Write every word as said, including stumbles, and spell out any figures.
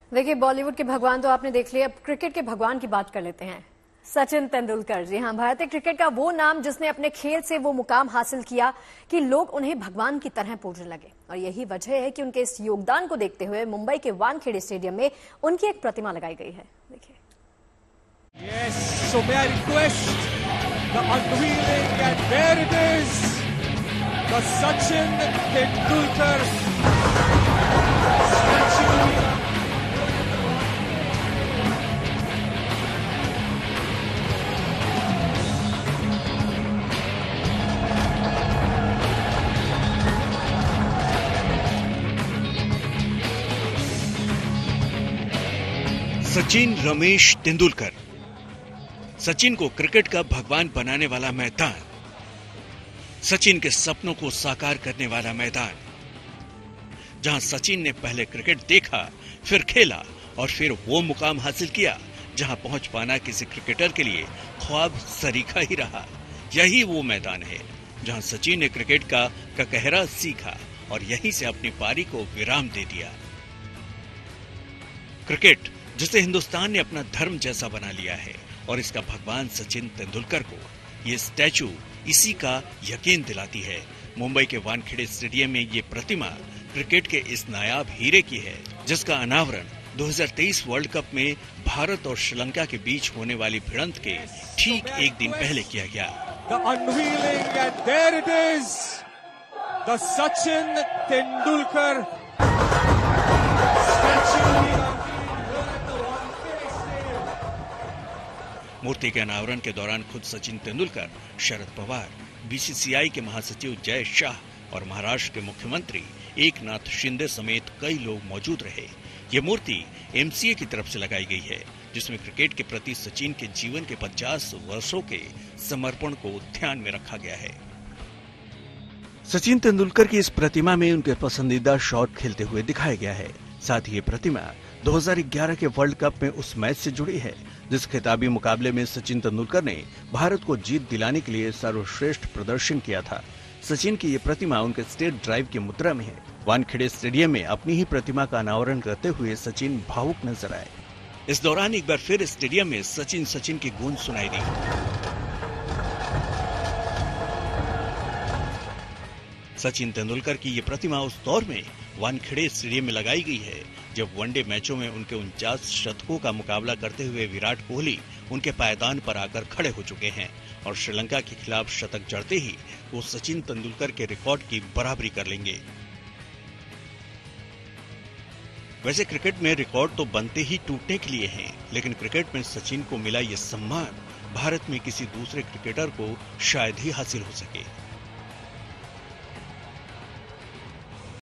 देखिए, बॉलीवुड के भगवान तो आपने देख लिया, अब क्रिकेट के भगवान की बात कर लेते हैं। सचिन तेंदुलकर। जी हां, भारतीय क्रिकेट का वो नाम जिसने अपने खेल से वो मुकाम हासिल किया कि लोग उन्हें भगवान की तरह पूजने लगे। और यही वजह है कि उनके इस योगदान को देखते हुए मुंबई के वानखेड़े स्टेडियम में उनकी एक प्रतिमा लगाई गई है। देखिए। Yes, so may I request the unveiling, and there it is, the Sachin Tendulkar statue. Sachin Ramesh Tendulkar. Sachin को क्रिकेट का भगवान बनाने वाला मैदान, सचिन के सपनों को साकार करने वाला मैदान, जहां सचिन ने पहले क्रिकेट देखा, फिर खेला और फिर वो मुकाम हासिल किया जहां पहुंच पाना किसी क्रिकेटर के लिए ख्वाब सरीखा ही रहा। यही वो मैदान है जहां सचिन ने क्रिकेट का ककहरा सीखा और यहीं से अपनी पारी को विराम दे दिया। क्रिकेट जिसे हिंदुस्तान ने अपना धर्म जैसा बना लिया है और इसका भगवान सचिन तेंदुलकर को ये स्टैचू इसी का यकीन दिलाती है। मुंबई के वानखेड़े स्टेडियम में ये प्रतिमा क्रिकेट के इस नायाब हीरे की है, जिसका अनावरण दो हज़ार तेईस वर्ल्ड कप में भारत और श्रीलंका के बीच होने वाली भिड़ंत के ठीक एक दिन पहले किया गया। The unveiling, and there it is, the Sachin Tendulkar statue. मूर्ति के अनावरण के दौरान खुद सचिन तेंदुलकर, शरद पवार, बीसीसीआई के महासचिव जय शाह और महाराष्ट्र के मुख्यमंत्री एकनाथ शिंदे समेत कई लोग मौजूद रहे। ये मूर्ति एमसीए की तरफ से लगाई गई है, जिसमें क्रिकेट के प्रति सचिन के जीवन के पचास वर्षों के समर्पण को ध्यान में रखा गया है। सचिन तेंदुलकर की इस प्रतिमा में उनके पसंदीदा शॉट खेलते हुए दिखाया गया है। साथ ही ये प्रतिमा दो हज़ार ग्यारह के वर्ल्ड कप में उस मैच से जुड़ी है जिस खिताबी मुकाबले में सचिन तेंदुलकर ने भारत को जीत दिलाने के लिए सर्वश्रेष्ठ प्रदर्शन किया था। सचिन की ये प्रतिमा उनके स्टेट ड्राइव की मुद्रा में है। वानखेड़े स्टेडियम में अपनी ही प्रतिमा का अनावरण करते हुए सचिन भावुक नजर आए। इस दौरान एक बार फिर स्टेडियम में सचिन सचिन की गूंज सुनाई दी। सचिन तेंदुलकर की ये प्रतिमा उस दौर में वानखेड़े स्टेडियम में लगाई गई है जब वनडे मैचों में उनके उनचास शतकों का मुकाबला करते हुए विराट कोहली उनके पायदान पर आकर खड़े हो चुके हैं और श्रीलंका के खिलाफ शतक जड़ते ही वो सचिन तेंदुलकर के रिकॉर्ड की बराबरी कर लेंगे। वैसे क्रिकेट में रिकॉर्ड तो बनते ही टूटने के लिए हैं, लेकिन क्रिकेट में सचिन को मिला ये सम्मान भारत में किसी दूसरे क्रिकेटर को शायद ही हासिल हो सके।